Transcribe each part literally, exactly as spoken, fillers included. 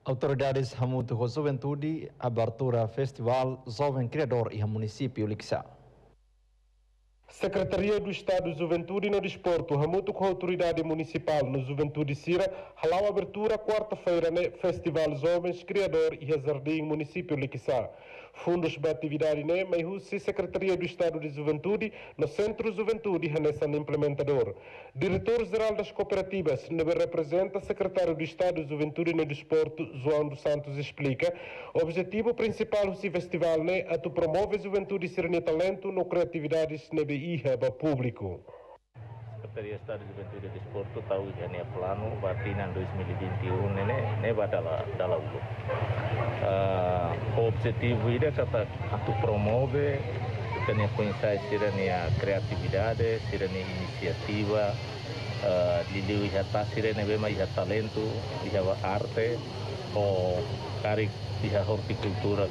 Autoridades Hamuto Juventude, abertura Festival Jovem Criador e Município Lixa. Secretaria do Estado de Juventude e no Desporto, Hamuto com a Autoridade Municipal no Juventude Sira, halau abertura quarta-feira no Festival Jovens Criador e Jardim Município Lixa. Fundos de atividade né, mas Secretaria do Estado de Juventude no Centro Juventude nessa implementador. Diretor-Geral das Cooperativas, ne representa Secretário do Estado de Juventude e no Desporto, João dos Santos, explica. O objetivo principal do festival né, é tu promove a juventude e ser talento no criatividades ne I H E B público. Secretaria de Estado de Juventude e Desporto tahu jane plano batinan dois mil e vinte e um nene ne badala dala ulo. O objetivo ide kata atu promove tenia conhecer sirania criatividade, sirania iniciativa, liliu iha ta sirene bema iha talento, iha arte o cari iha horticultura,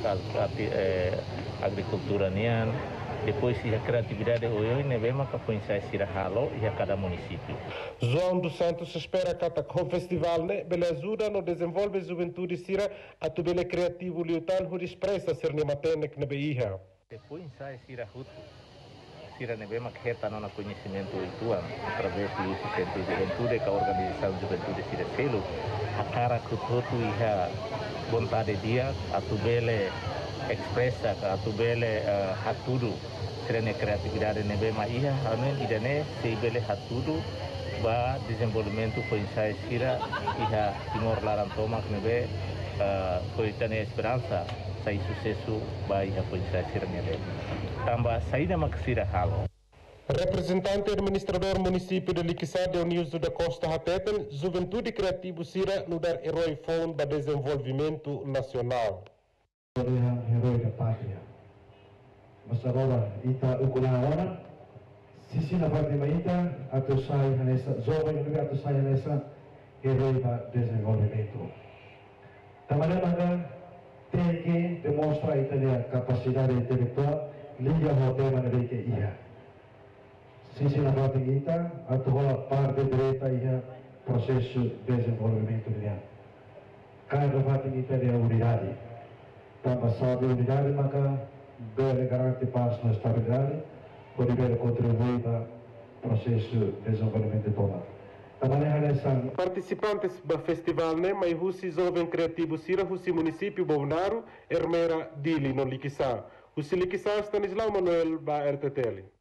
agricultura nian. Depois, a criatividade hoje ne vemos que conhecer sira halo e a cada município. João dos Santos espera que o festival ne bele ajuda no desenvolver juventude sira a tu bele criativo liutan hu expressa ser ne matene que ne beiha. Depois sai sira hutu. Sira ne vemos que está no conhecimento ituan através do centro de juventude que a organização de juventude sira selo a cara que hutu iha vontade dia a tu bele expressa a tu bele hatudu serene criatividade ne bema iha ane idane se bele hatudu ba desenvolvimento foi sai sira iha timor larantoma ne be foi tane esperança sai sucesso ba iha foi sai sira ne tamba saída maxira halo. Representante administrador município de Lixa de Nilson da Costa Hateten, Juventude Criativo Sira no dar herói fundo para desenvolvimento nacional. Herói da pátria. Mas agora, ita ukunaona, sisi na parte maita, ato sai nessa jovem, no ato sai nessa herói da desenvolvimento. Também maka tem que demonstrar a capacidade intelectual, liga ao tema na beike ia. Sisi na parte ita, ato rola parte direita ia processo de desenvolvimento dia. Cada parte ita de unidade. Tanpa sabe unidade maka bere garante paz na estabilidade, pode bere contribuir para o processo de desenvolvimento todo. Participantes do festival né, mas Russi Jovem Criativo Sira, Russi Município Bovnaro, Hermera Dili no Lixa. Russi Lixa Stanislau Manuel ba R T T L.